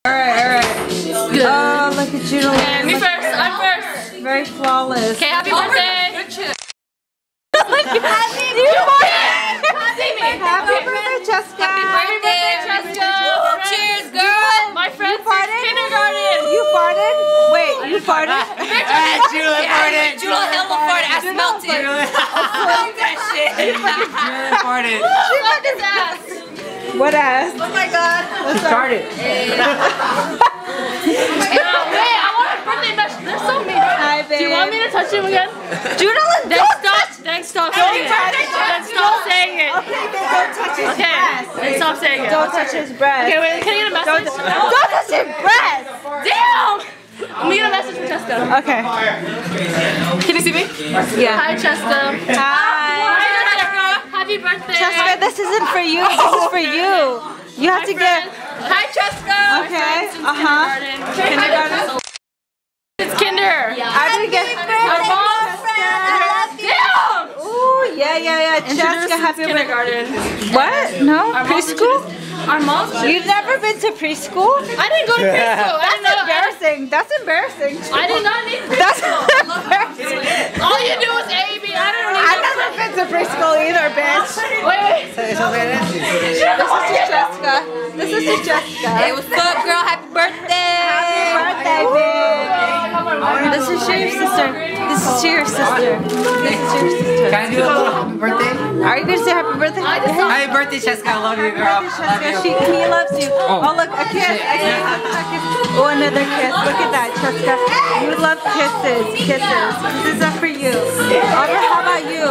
Alright. Good. Oh, look at you. Okay, me first. I'm first. Very flawless. Okay, happy birthday. Happy birthday, Cheska. Happy birthday, Cheska. Cheers, girl. My friend since kindergarten. You farted? Wait, you farted? Julie farted. Julie hella farted. I smelled it. Smelled that shit. Julie farted. She fucked his ass. What ass? Oh my god. Let's start it. Wait, I want a birthday message. They're so mean. Hi, babe. Do you want me to touch him again? Judalyn, Then stop saying it. Then stop saying it. Okay, then don't touch his breast. Then stop saying it. Don't touch his breast. Okay, wait, can I get a message? Don't touch his breast. Damn! I'm gonna get a message from Cheska. Okay. Can you see me? Yeah. Hi, Cheska. Hi. Happy birthday. Cheska, this isn't for you. This is for you. You have to get. Hi, Cheska. Okay. Kindergarten. It's kinder. I'm gonna get. Our mom. Damn! Ooh, yeah. Cheska, happy birthday. Kindergarten. What? No? Preschool? Our mom's. You've never been to preschool? I didn't go to preschool. That's embarrassing. That's embarrassing. I did not need That's preschool. embarrassing. All you do is A, B. I don't need I've never been to preschool either, bitch. Wait. This is to Cheska. This is to Cheska. Hey, what's up, girl? Happy birthday. Happy birthday, bitch. This is to your sister. This is to your sister. This is to your sister. Can I do a little happy birthday? Are you gonna say happy birthday? Happy birthday, Cheska. I love you, girl. Cheska, he loves you. Oh, look, a kiss. Oh, another kiss. Look at that, Cheska. You love kisses. Kisses. Kisses are for you. Aubrey, how about you?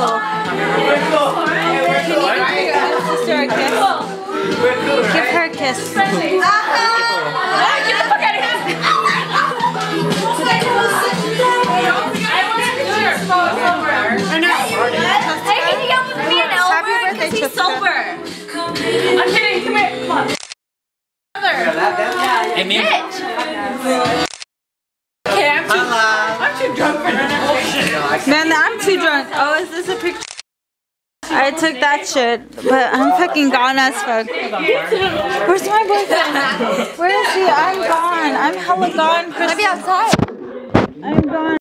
Can you give your sister a kiss? Give her a kiss. Happy birthday, Cheska. I'm kidding. Come here. Come on. Hey, me. Okay, I'm too drunk for that. Man, I'm too drunk. Oh, is this a picture? I took that shit, but I'm fucking gone as fuck. Where's my boyfriend? Where is he? I'm gone. I'm hella gone. Maybe outside. I'm gone.